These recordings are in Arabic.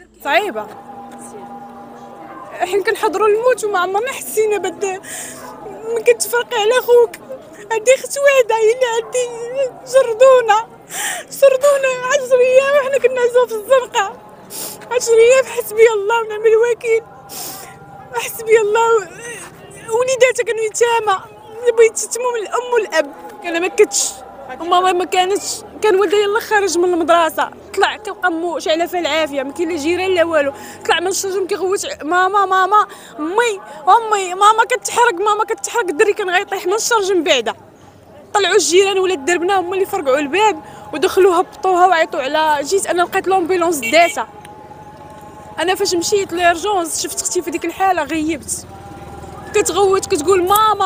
صعيبه. حين كنحضروا الموت وما عمرنا حسينا ما كتفرقي على خوك. عندي اخت واحده هي اللي عندي سردونا 10 ايام وحنا كنا عزوف في الزنقه. 10 ايام حسبي الله ونعم الوكيل. حسبي الله. وليداتها كانوا يتامى بغيت يتموا من الام والاب. انا ما كنتش وماما ما كانتش. كان والدي يلا خارج من المدرسه طلع كيلقى مو شايله فيها العافيه ما كاين لا جيران لا والو. طلع من الشجر كيغوت ماما امي ماما كتحرق الدري كان غيطيح من الشرج من بعده. طلعوا الجيران ولاد دربنا هما اللي فرقعوا الباب ودخلوا هبطوها وعيطوا على. جيت انا لقيت لومبيلونس داتها. انا فاش مشيت ليرجونس شفت اختي في ديك الحاله غيبت كتغوت كتقول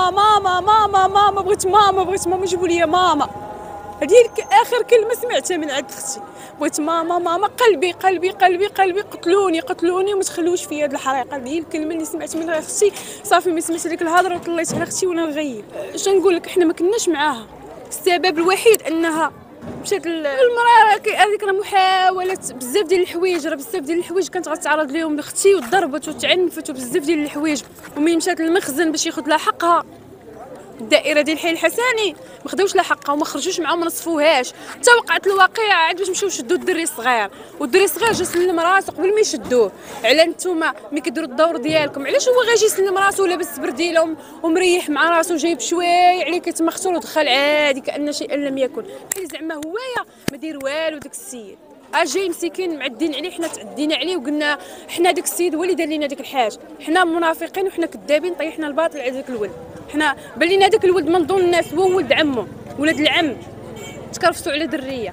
ماما بغيت ماما يجيبوا لي ماما. هذه اخر كلمه سمعتها من عند اختي. بغيت ماما قلبي قتلوني وما تخلوش فيا هاد الحريقه. هذه الكلمه اللي سمعت من اختي. صافي ما سمعت ديك الهضره وطليت على اختي وانا نغيب. اش نقول لك حنا ما كناش معاها. السبب الوحيد انها مشات المراه هذيك راه محاولات بزاف ديال الحوايج. راه بزاف ديال الحوايج كانت غتعرض لهم لاختي وضربت وتعنفت وبزاف ديال الحوايج. وملي مشات للمخزن باش ياخذ لها حقها الدائره ديال الحي الحسني ما خداوش لها حقها وما خرجوش معاهم ما نصفوهاش. حتى وقعت الواقعه عاد باش مشاو شدوا الدري الصغير والدري الصغير جا سلم راسو قبل ما يشدوه. على نتوما ملي كديروا الدور ديالكم علاش هو غيجي يسلم راسو لابس برديله ومريح مع راسو جايب شويه عليه كيتمختل ودخل عادي كأن شيئا لم يكن. بحال زعما هوايه ما دير والو داك السيد. جاي مسكين معدين عليه. حنا تعدينا عليه وقلنا حنا داك السيد هو اللي دار لينا داك الحاج. حنا منافقين وحنا كذابين طيحنا الباطل على داك الولد. حنا بان لينا داك الولد من ضمن الناس هو ولد عمو ولد العم تكرفسوا على دريه.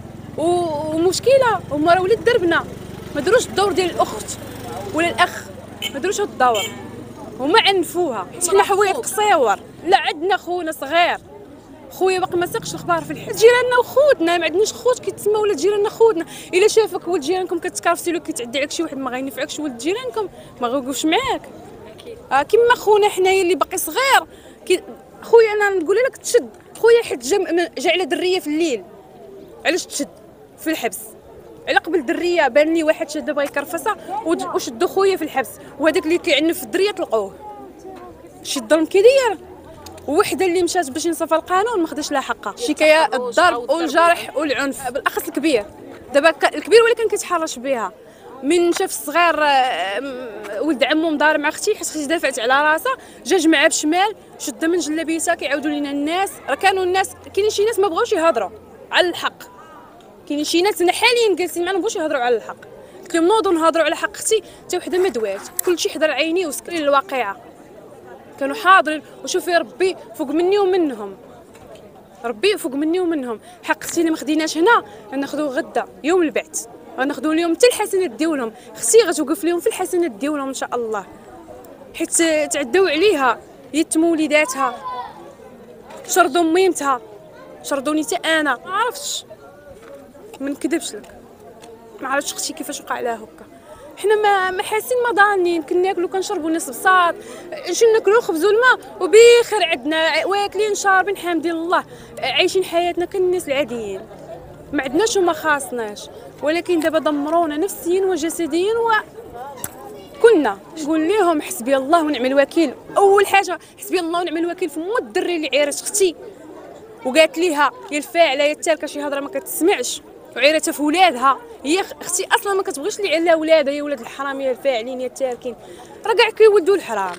ومشكله هما راه ولاد دربنا ما داروش الدور ديال الاخت ولا الاخ ما داروش هاد الدور. هما عنفوها. حنا حوايط قصيور. لا عندنا خونا صغير خويا باقي ما ساقش الخبار في الحي. جيراننا وخوتنا ما عندناش خوت كيتسمى ولاد جيراننا خوتنا. الا شافك ولد جيرانكم كتكرفسي له كيتعدي عليك شي واحد ما غينفعكش ولد جيرانكم ما غيوقفش معاك. كيما خونا حنايا اللي باقي صغير خويا انا نقول لك تشد. خويا حيت جا على دريه في الليل. علاش تشد في الحبس على قبل دريه بان لي واحد شاد بغى يكرفسها وشدوا خويا في الحبس. وهذاك اللي كيعنف في الدريه طلقوه. شي الظلم كيداير. وحده اللي مشات باش ينصف القانون ما خداش لها حقها. شكايه الضرب والجرح والعنف بالاخص الكبير. دابا الكبير ولكن كيتحرش بها. من شاف الصغير ولد عمو مدار مع اختي حيت اختي دافعت على راسها جا جمعها بالشمال شدها من جلابيتها. كيعاودوا لينا الناس راه كانوا الناس كاينين شي ناس ما بغاوش يهضروا على الحق. كاينين شي ناس حاليا جالسين معنا ما بغاوش يهضروا على الحق. قلت لهم نوضوا نهضروا على حق اختي. حتى وحده ما دوات كلشي حضر عيني وسكرين الواقعه كانوا حاضرين. وشوفي ربي فوق مني ومنهم. ربي فوق مني ومنهم. حق اختي اللي ما خديناش هنا غناخذوه غدا يوم البعث. غناخذوا اليوم حتى الحسنات ديالهم. اختي غتوقف لهم في الحسنات ديالهم ان شاء الله حيت تعداو عليها يتموا وليداتها شردوا ميمتها شردوني حتى انا. ما عرفتش ما نكذبش لك ما عرفتش اختي كيفاش وقع لها هكا. حنا ما حاسين ما ضانين كنا ناكلوا كنشربوا ناس بساط شنو ناكلوا الخبز والماء وبخير عندنا واكلين شاربين حامدين الله عايشين حياتنا كالناس العاديين ما عندناش وما خاصناش. ولكن دابا دمرونا نفسيا وجسديا كنا نقول لهم حسبي الله ونعم الوكيل. اول حاجه حسبي الله ونعم الوكيل في مو الدري اللي عيرت اختي وقالت ليها يا الفاعله يا التاركه شي هضره ما كتسمعش وعيرتها في ولادها. هي اختي اصلا ما كتبغيش اللي على ولادها يا ولاد الحرام يا الفاعلين يا التاركين راه كاع كيولدوا الحرام.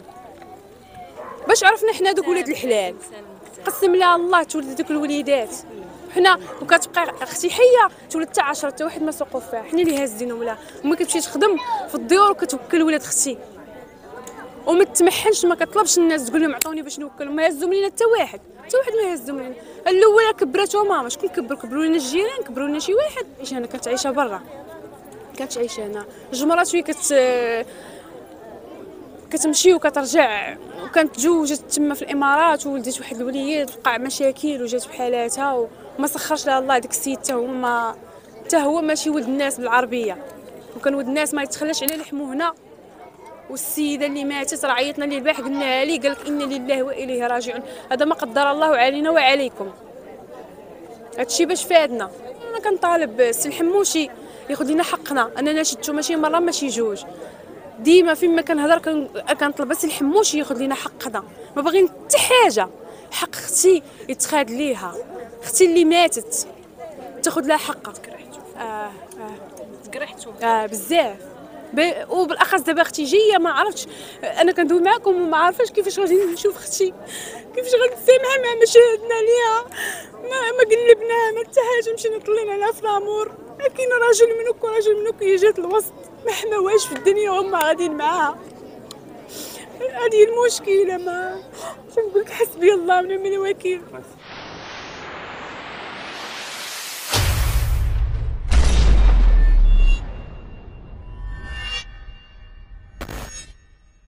باش عرفنا حنا دوك ولاد الحلال قسم لها الله تولد دوك الوليدات. حنا وكتبقى اختي حيه تولد حتى 10 حتى واحد ما سوقوا فيها. حنا اللي هازينهم لها. وما كتمشي تخدم في الديور وكتوكل ولاد اختي وما تتمحنش ما كطلبش الناس تقول لهم عطوني باش نوكلهم. ما هزهم لينا حتى واحد ما هزهم لينا. الاولى كبراتو ماما شكون كبروا لنا الجيران كبروا لنا شي واحد. اش انا كنت عايشه برا كانت عايشه هنا جمرات شويه كتمشي وكترجع. وكانت تزوجت تما في الامارات وولدت واحد الوليد وقع مشاكل وجات بحالاتها وما سخرش لها الله. داك السيد حتى هو ماشي ولد الناس بالعربيه وكان ولد الناس ما يتخلاش على لحمه هنا. والسيده اللي ماتت راه عيطنا ليه البارح قلنا ليه قال لك انا لله واليه راجعون. هذا ما قدر الله علينا وعليكم. هادشي باش فادنا. انا كنطالب السي الحموشي ياخذ لينا حقنا. اننا شدتو ماشي مره ماشي جوج، ديما فين ما كنهضر كنطلب بس الحموش ياخذ لينا حقنا. ما باغيين حتى حاجه. حق اختي يتخاد ليها، اختي اللي ماتت تاخذ لها حقها. تقرحتو بزاف. وبالاخص دابا اختي جايه ما عرفتش، انا كندوي معكم وما عارفاش كيفاش غادي نشوف اختي، كيفاش غنتسامح مع ما شاهدنا ليها، ما قلبناها ما حتى حاجه، مشينا طلينا لها في الامور. كاين راجل منك وراجل منك، هي جات الوسط ما حماوهاش في الدنيا وهما غاديين معاها. هذه المشكله. ما نقول لك حسبي الله ونعم الوكيل.